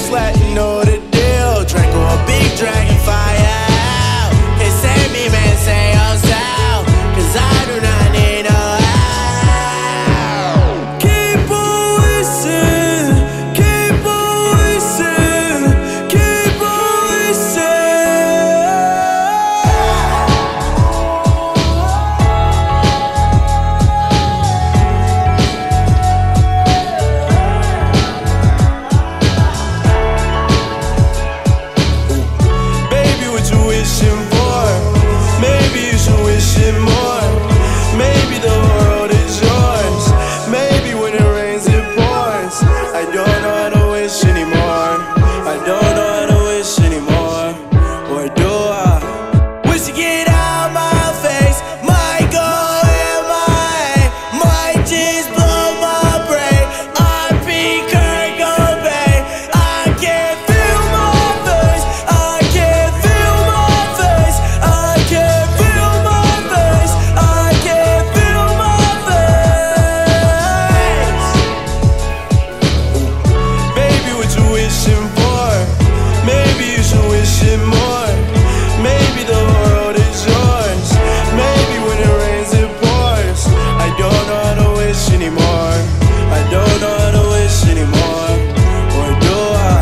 just let you know the deal. Draco a big dragon fire out. Can't save me, man, say yourself, 'cause I do not need no help. Keep on wishing, keep on wishing, keep on wishing. Baby, what you wishing for? Maybe you should wish it more. Maybe the world is yours. Maybe when it rains it pours. I don't know how to wish anymore. I don't know how to wish anymore. Or do I? Wish to get out my face. Might go in my might just blow my brain. I be Kurt Cobain. I can't feel my face. I can't feel my face. I can't feel my face. I can't feel my face. Baby, what you wishing for? Maybe you should wish it more. Maybe the world is yours. Maybe when it rains it pours. I don't know how to wish anymore. I don't know how to wish anymore. Or do I?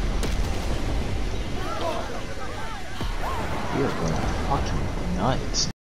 You're going fucking nuts.